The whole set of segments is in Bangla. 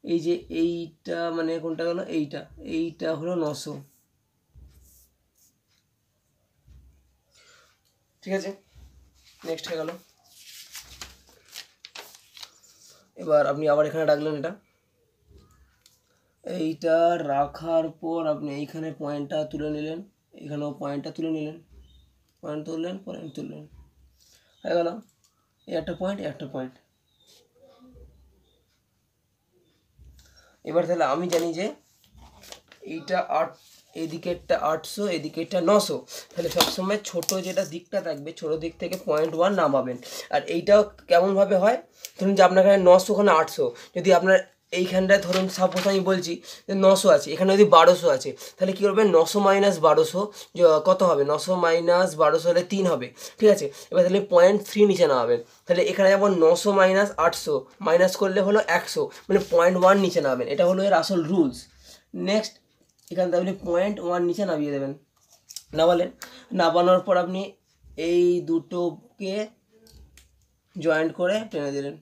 এই যে এইটা মানে কোনটা গেল, এইটা হলো 900। ঠিক আছে, নেক্সট হয়ে গেল। এবার আপনি আবার এখানে রাখলেন এটা, এইটা রাখার পর আপনি এইখানে পয়েন্টটা তুলে নিলেন, এখানেও পয়েন্টটা তুলে নিলেন, পয়েন্ট তুললেন, হয়ে গেল। এই একটা পয়েন্ট, একটা পয়েন্ট। এবার তাহলে আমি জানি যে এইটা 8, এদিকেরটা 800, এদিকেরটা 900। তাহলে সবসময় ছোট যেটা দিকটা থাকবে, ছোট দিক থেকে 0.1 নামাবেন। আর এইটাও কেমনভাবে হয়, ধরুন যে আপনার এখানে 900, ওখানে 800, যদি আপনার এইখানটায় ধরুন সাপোজ আমি বলছি যে 900 আছে, এখানে যদি 1200 আছে, তাহলে কী করবেন, 900 মাইনাস 1200 কত হবে, 900 মাইনাস 1200 হলে 3 হবে। ঠিক আছে, এবার তাহলে 0.3 নিচে নামাবেন। তাহলে এখানে যেমন 900 মাইনাস 800 মাইনাস করলে হলো 100, মানে 0.1 নিচে নামাবেন। এটা হলো এর আসল রুলস। নেক্সট, এখান থেকে আপনি 0.1 নিচে নামিয়ে দেবেন। নামানোর পর আপনি এই দুটোকে জয়েন্ট করে টেনে দিলেন,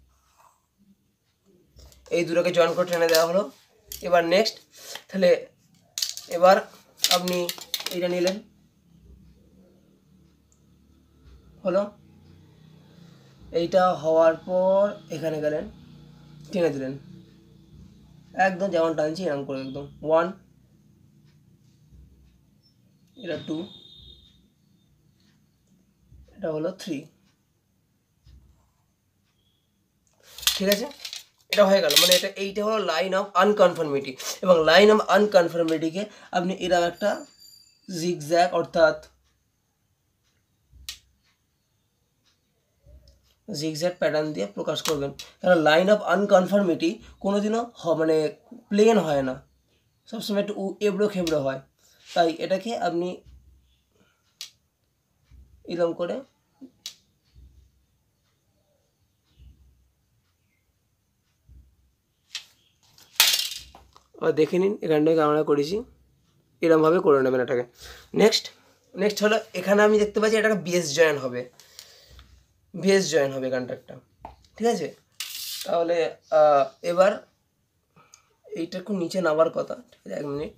এই দুটোকে জয়েন করে টেনে দেওয়া হলো। এবার নেক্সট, তাহলে এবার আপনি এইটা নিলেন, হলো। এইটা হওয়ার পর এখানে গেলেন, টেনে দিলেন, একদম যেমন টানছি এরকম করে, একদম 1, এটা 2, এটা হলো 3। ঠিক আছে, এটা হয়ে গেল। মানে এইটা হলো লাইন অফ আনকনফার্মিটি। এবং লাইন অফ আনকনফার্মিটিকে আপনি এরকম একটা জিগজ্যাগ অর্থাৎ জিগজ্যাগ প্যাটার্ন দিয়ে প্রকাশ করবেন। কারণ লাইন অফ আনকনফার্মিটি কোনোদিনও মানে প্লেন হয় না, সবসময় একটু এবড়ো খেবড়ো হয়। তাই এটাকে আপনি এরকম করে দেখে নিন, এখানটাকে আমরা করেছি, এরকমভাবে করে নেবেন এটাকে। নেক্সট হলো, এখানে আমি দেখতে পাচ্ছি এটা বেস জয়েন হবে, এখানটা একটা। ঠিক আছে, তাহলে এবার এইটা একটু নিচে নামার কথা। ঠিক আছে, 1 মিনিট।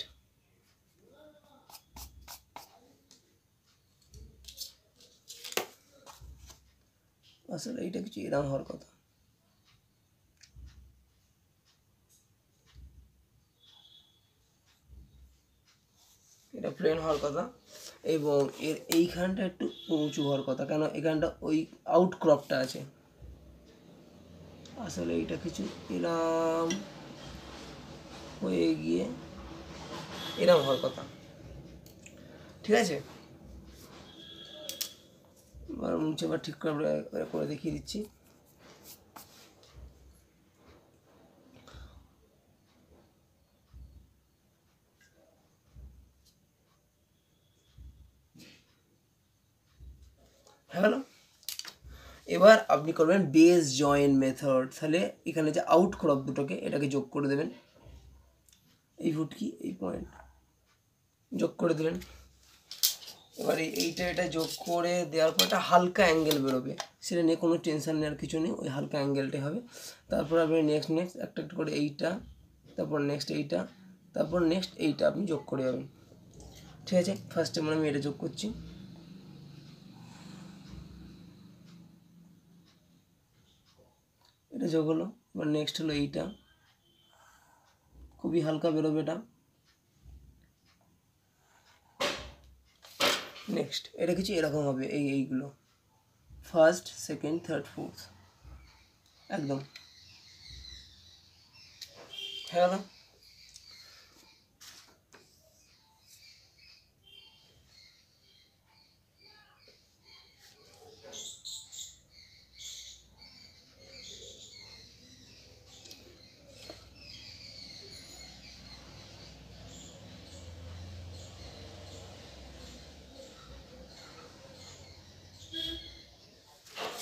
আসলে এইটা কিছু এরকম হওয়ার কথা, এটা প্লেন হওয়ার কথা, এবং এর এইখানটা একটু উঁচু হওয়ার কথা, কেন এখানটা ওই আউটক্রপটা আছে। আসলে এইটা কিছু এরম হয়ে গিয়ে এরম হওয়ার কথা। ঠিক আছে, এবার মুছে আবার ঠিক করে দেখিয়ে দিচ্ছি। হ্যালো, এবার আপনি করবেন বেস জয়েন মেথড। তাহলে এখানে যে আউট ক্রপ দুটোকে এটাকে যোগ করে দেবেন, এই ফুটকি এই পয়েন্ট যোগ করে দিলেন। এবারে এইটা এটা যোগ করে দেওয়ার পর একটা হালকা অ্যাঙ্গেল বেরোবে, সেটা নিয়ে কোনো টেনশন নেওয়ার কিছু নেই, ওই হালকা অ্যাঙ্গেলটাই হবে। তারপর আপনি নেক্সট একটা একটা করে এইটা, তারপর নেক্সট এইটা, তারপর নেক্সট এইটা আপনি যোগ করে যাবেন। ঠিক আছে, ফার্স্টে মানে আমি এটা যোগ করছি, এটা যোগ হলো। এবার নেক্সট হলো এইটা, খুবই হালকা বেরোবে এটা। নেক্সট এটা কিছু এরকম হবে, এইগুলো ফার্স্ট, সেকেন্ড, থার্ড, ফোর্থ, একদম হয়ে গেল।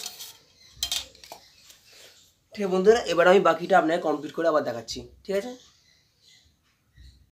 ঠিক আছে বন্ধুরা, এবার আমি বাকিটা আপনাকে কমপ্লিট করে আবার দেখাচ্ছি। ঠিক আছে।